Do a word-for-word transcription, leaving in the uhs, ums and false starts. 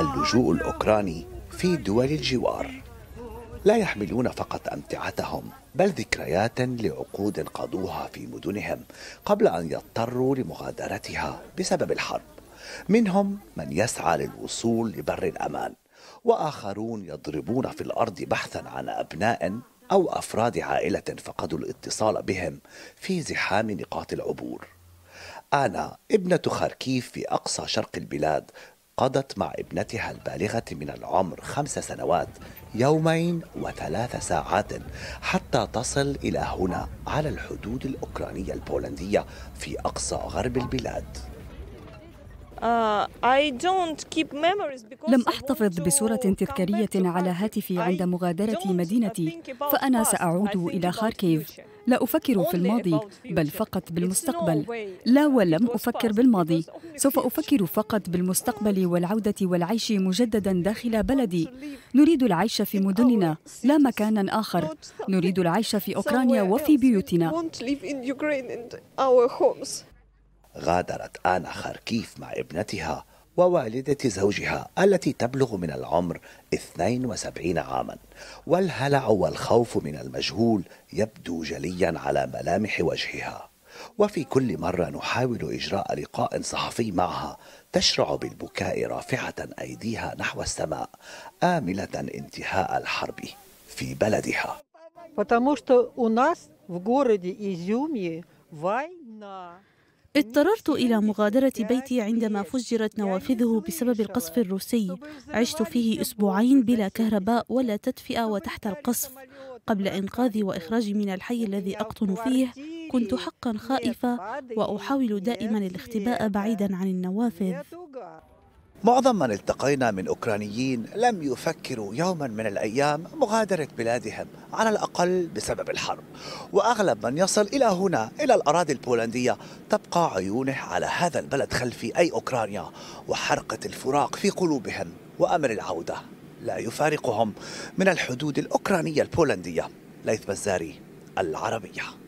اللجوء الأوكراني في دول الجوار. لا يحملون فقط أمتعتهم بل ذكريات لعقود قضوها في مدنهم قبل أن يضطروا لمغادرتها بسبب الحرب. منهم من يسعى للوصول لبر الأمان، وآخرون يضربون في الأرض بحثا عن أبناء أو أفراد عائلة فقدوا الاتصال بهم في زحام نقاط العبور. آنا ابنة خاركيف في أقصى شرق البلاد قضت مع ابنتها البالغة من العمر خمس سنوات يومين وثلاث ساعات حتى تصل إلى هنا على الحدود الأوكرانية البولندية في أقصى غرب البلاد. لم أحتفظ بصورة تذكارية على هاتفي عند مغادرة مدينتي، فأنا سأعود إلى خاركيف. لا أفكر في الماضي بل فقط بالمستقبل. لا، ولم أفكر بالماضي، سوف أفكر فقط بالمستقبل والعودة والعيش مجددا داخل بلدي. نريد العيش في مدننا لا مكانا آخر، نريد العيش في أوكرانيا وفي بيوتنا. غادرت آنا خاركيف مع ابنتها ووالدة زوجها التي تبلغ من العمر اثنين وسبعين عاما، والهلع والخوف من المجهول يبدو جليا على ملامح وجهها. وفي كل مرة نحاول إجراء لقاء صحفي معها تشرع بالبكاء رافعة أيديها نحو السماء آملة انتهاء الحرب في بلدها. اضطررت إلى مغادرة بيتي عندما فجرت نوافذه بسبب القصف الروسي. عشت فيه أسبوعين بلا كهرباء ولا تدفئة وتحت القصف. قبل إنقاذي وإخراجي من الحي الذي أقطن فيه كنت حقا خائفة، وأحاول دائما الاختباء بعيدا عن النوافذ. معظم من التقينا من أوكرانيين لم يفكروا يوما من الأيام مغادرة بلادهم على الأقل بسبب الحرب، وأغلب من يصل إلى هنا إلى الأراضي البولندية تبقى عيونه على هذا البلد خلفي أي أوكرانيا، وحرقة الفراق في قلوبهم وأمر العودة لا يفارقهم من الحدود الأوكرانية البولندية. ليث بزاري، العربية.